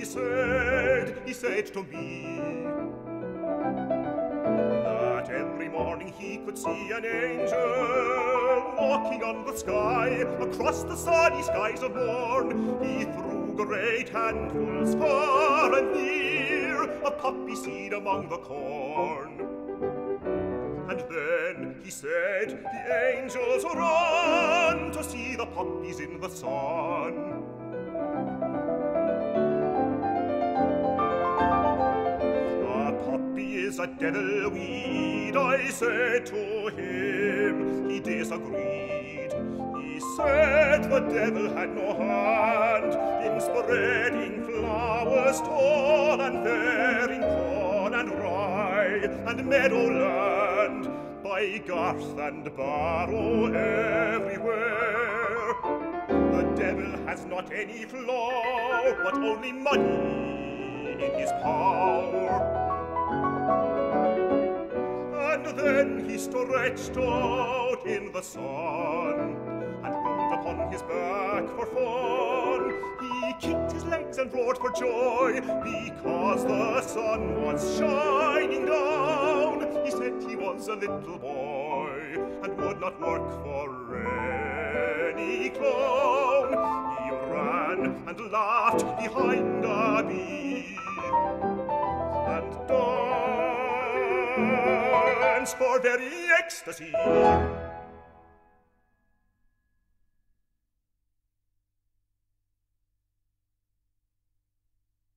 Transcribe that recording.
he said to me, that every morning he could see an angel walking on the sky, across the sunny skies of morn. He threw great handfuls far and near of poppy seed among the corn. And then he said, the angels run to see the poppies in the sun. A poppy is a devil weed, I said to him. He disagreed. He said the devil had no hand in spreading flowers tall and fair in corn and rye and meadowland, by garth and barrow everywhere. The devil has not any flaw, but only money in his power. And then he stretched out in the sun and rolled upon his back for fun. He kicked his legs and roared for joy, because the sun was shining down. He said he was a little boy and would not work for any clown. He ran and laughed behind a bee and danced for very ecstasy.